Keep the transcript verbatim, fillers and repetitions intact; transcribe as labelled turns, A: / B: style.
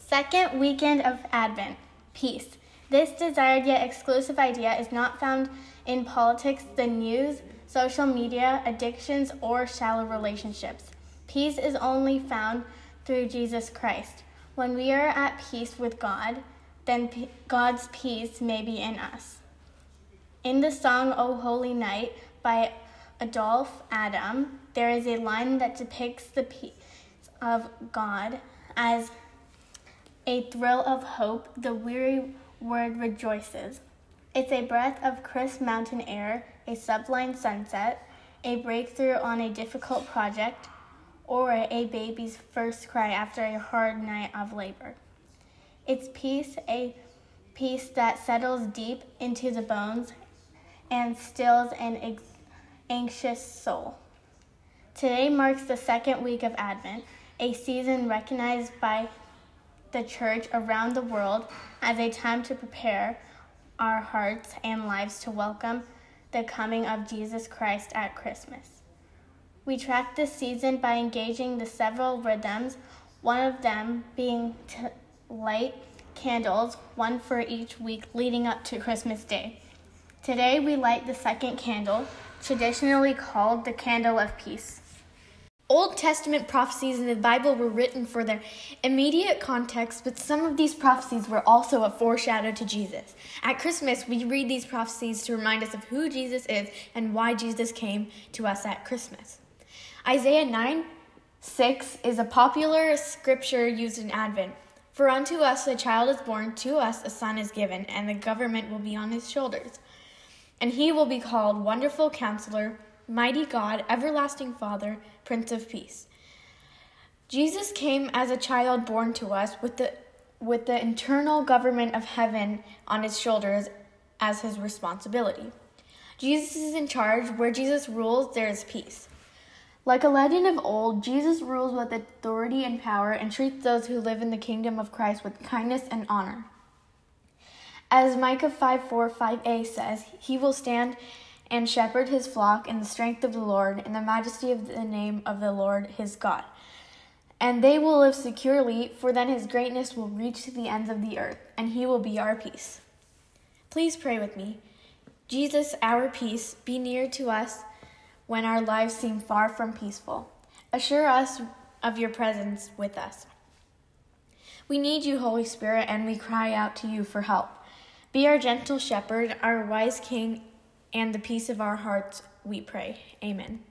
A: Second weekend of Advent, peace. This desired yet exclusive idea is not found in politics, the news, social media, addictions, or shallow relationships. Peace is only found through Jesus Christ. When we are at peace with God, then P- God's peace may be in us. In the song O Holy Night by Adolph Adam, there is a line that depicts the peace of God as a thrill of hope. The weary word rejoices. It's a breath of crisp mountain air, a sublime sunset, a breakthrough on a difficult project, or a baby's first cry after a hard night of labor. It's peace, a peace that settles deep into the bones and stills an ex- anxious soul. Today marks the second week of Advent, a season recognized by the church around the world as a time to prepare our hearts and lives to welcome the coming of Jesus Christ at Christmas. We track this season by engaging the several rhythms, one of them being to light candles, one for each week leading up to Christmas Day. Today we light the second candle, traditionally called the candle of peace.
B: Old Testament prophecies in the Bible were written for their immediate context, but some of these prophecies were also a foreshadow to Jesus. At Christmas, we read these prophecies to remind us of who Jesus is and why Jesus came to us at Christmas. Isaiah nine six is a popular scripture used in Advent. For unto us a child is born, to us a son is given, and the government will be on his shoulders. And he will be called Wonderful Counselor, Mighty God, Everlasting Father, Prince of Peace. Jesus came as a child born to us with the with the internal government of heaven on his shoulders as his responsibility. Jesus is in charge. Where Jesus rules, there is peace. Like a legend of old, Jesus rules with authority and power and treats those who live in the kingdom of Christ with kindness and honor. As Micah five four five a says, he will stand and shepherd his flock in the strength of the Lord, in the majesty of the name of the Lord his God. And they will live securely, for then his greatness will reach to the ends of the earth, and he will be our peace. Please pray with me. Jesus, our peace, be near to us when our lives seem far from peaceful. Assure us of your presence with us. We need you, Holy Spirit, and we cry out to you for help. Be our gentle shepherd, our wise king, and the peace of our hearts, we pray. Amen.